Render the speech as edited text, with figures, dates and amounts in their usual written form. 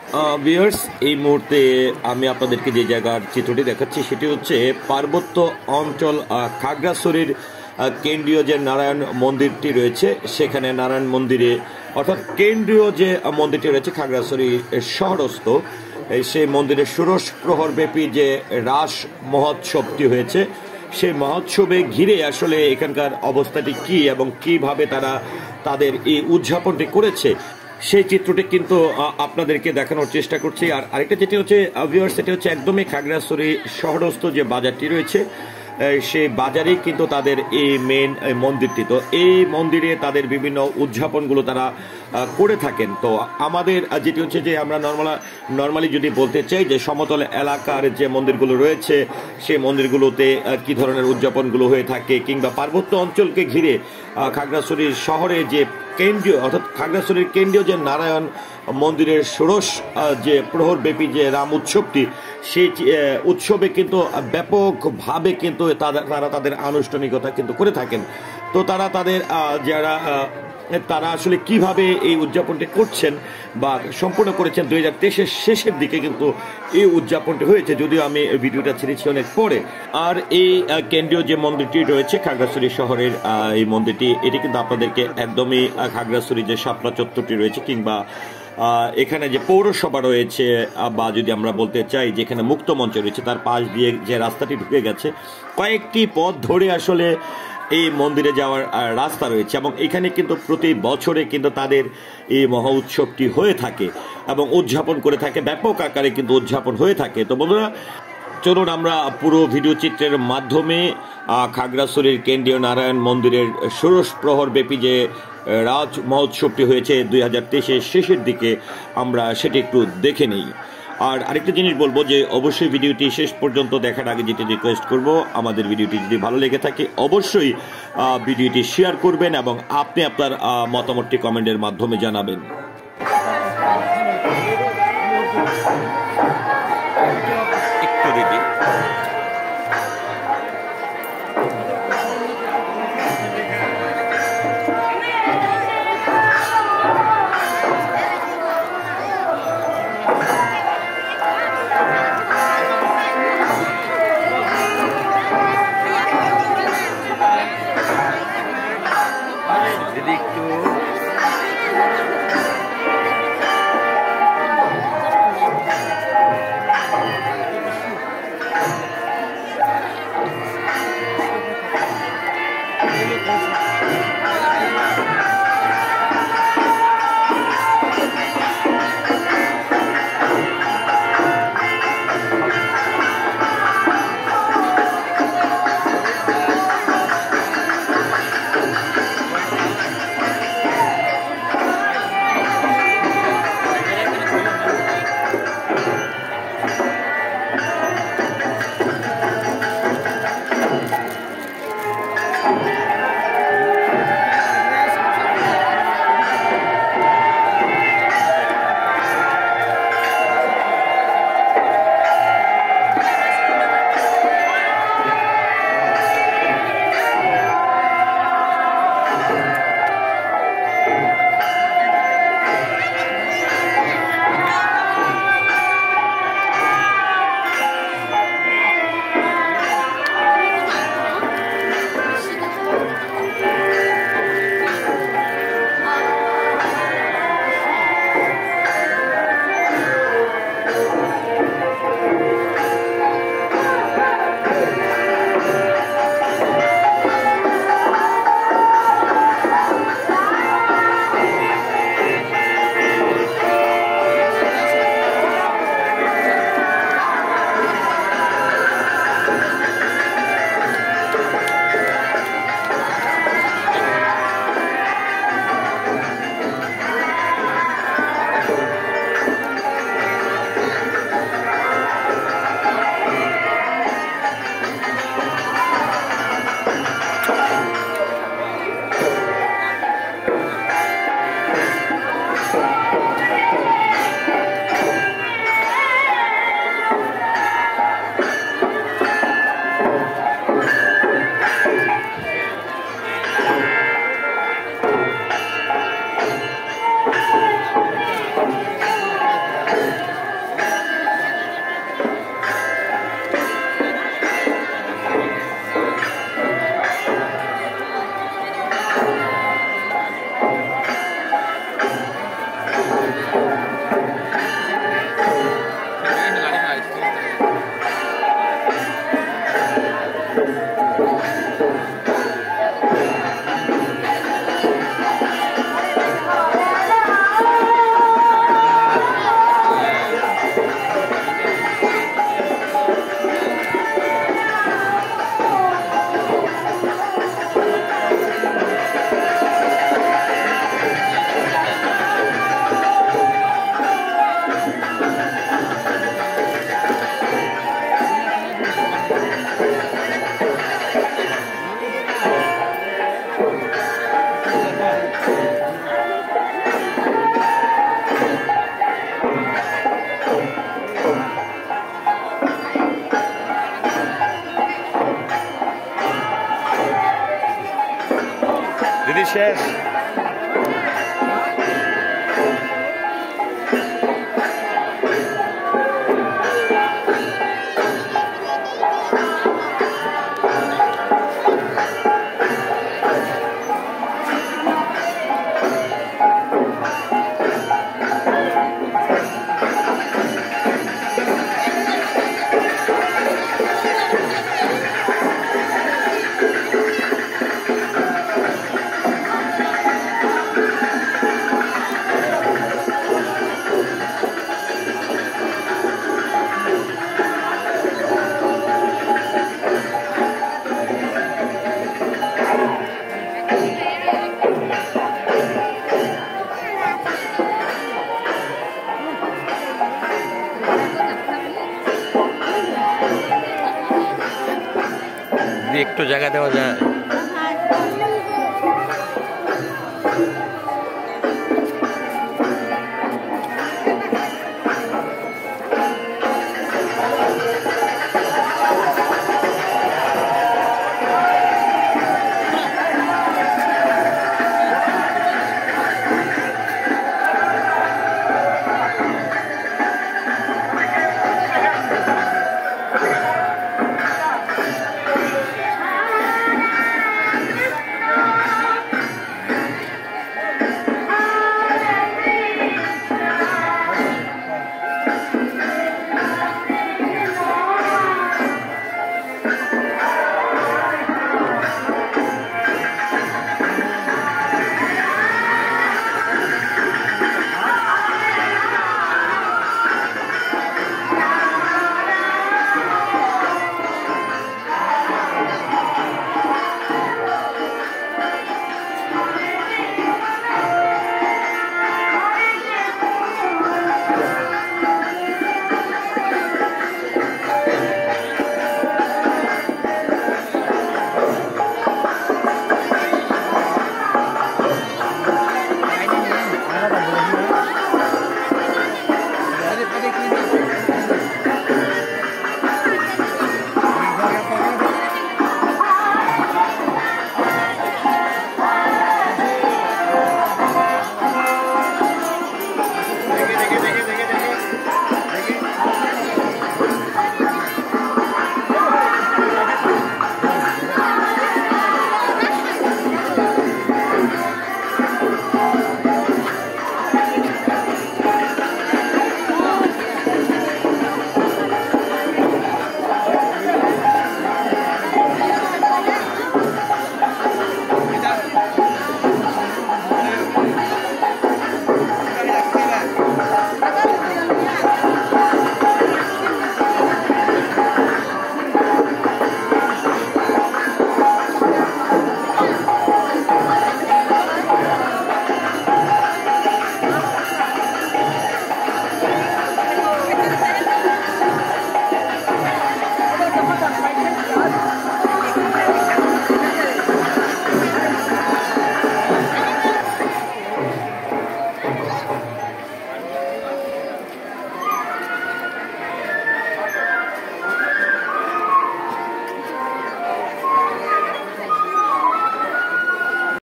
Viewers, এই মুহূর্তে আমি আপনাদেরকে যে জায়গার চিত্রটি দেখাচ্ছি সেটি হচ্ছে পার্বত্য অঞ্চল খাগড়াছড়ির কেন্দ্রীয় যে নারায়ণ মন্দিরটি রয়েছে সেখানে নারায়ণ মন্দিরে অর্থাৎ কেন্দ্রীয় যে মন্দিরটি রয়েছে খাগড়াছড়ি শহরস্থ সেই মন্দিরের ষোড়শ প্রহরব্যাপী যে রাস মহোৎসবটি হয়েছে সেই মহোৎসবে ঘিরে আসলে এখানকার অবস্থাটি কি এবং কিভাবে তারা তাদের এই উদযাপনটি করেছে সেই চিত্রটি কিন্তু আপনাদেরকে দেখানোর চেষ্টা করছি। আর আরেকটা যেটি হচ্ছে ভিউয়ার্স, সেটি হচ্ছে একদমই খাগড়াছড়ি শহরস্থ যে বাজারটি রয়েছে সেই বাজারেই কিন্তু তাদের এই মেন মন্দিরটি। তো এই মন্দিরে তাদের বিভিন্ন উদযাপনগুলো তারা করে থাকেন। তো আমাদের যেটি হচ্ছে যে আমরা নর্মালি যদি বলতে চাই যে সমতল এলাকার যে মন্দিরগুলো রয়েছে সেই মন্দিরগুলোতে কি ধরনের উদযাপনগুলো হয়ে থাকে, কিংবা পার্বত্য অঞ্চলকে ঘিরে খাগড়াছড়ি শহরে যে কেন্দ্রীয় অর্থাৎ খাগড়াছড়ির কেন্দ্রীয় যে নারায়ণ মন্দিরের ষোড়শ যে প্রহরব্যাপী যে রাম উৎসবটি সেই উৎসবে কিন্তু ব্যাপকভাবে কিন্তু তারা তাদের আনুষ্ঠানিকতা কিন্তু করে থাকেন। তো তারা তাদের তারা আসলে কিভাবে এই উদযাপনটি করছেন বা সম্পূর্ণ করেছেন 2023-এর শেষের দিকে কিন্তু এই উদযাপনটি হয়েছে, যদিও আমি ভিডিওটা ছেড়েছি অনেক পরে। আর এই কেন্দ্রীয় যে মন্দিরটি রয়েছে খাগড়াছড়ি শহরের এই মন্দিরটি, এটি কিন্তু আপনাদেরকে একদমই খাগড়াছড়ি যে শাপলা চত্বরটি রয়েছে কিংবা এখানে যে পৌরসভা রয়েছে বা যদি আমরা বলতে চাই যেখানে মুক্ত মঞ্চ রয়েছে তার পাশ দিয়ে যে রাস্তাটি ঢুকে গেছে কয়েকটি পথ ধরে আসলে এই মন্দিরে যাওয়ার রাস্তা রয়েছে এবং এখানে কিন্তু প্রতি বছরে কিন্তু তাদের এই মহা উৎসবটি হয়ে থাকে এবং উদযাপন করে থাকে, ব্যাপক আকারে কিন্তু উদযাপন হয়ে থাকে। তো বন্ধুরা, চলুন আমরা পুরো ভিডিও চিত্রের মাধ্যমে খাগড়াছড়ির কেন্দ্রীয় নারায়ণ মন্দিরের ষোড়শ প্রহরব্যাপী যে রাজ মহোৎসবটি হয়েছে 2023-এর শেষের দিকে আমরা সেটি একটু দেখে নিই। আর আরেকটা জিনিস বলবো যে অবশ্যই ভিডিওটি শেষ পর্যন্ত দেখার আগে যেটি রিকোয়েস্ট করব, আমাদের ভিডিওটি যদি ভালো লেগে থাকে অবশ্যই ভিডিওটি শেয়ার করবেন এবং আপনি আপনার মতামতটি কমেন্টের মাধ্যমে জানাবেন। একটু রেডি একটু শেষ। একটু জায়গা দেওয়া যায়।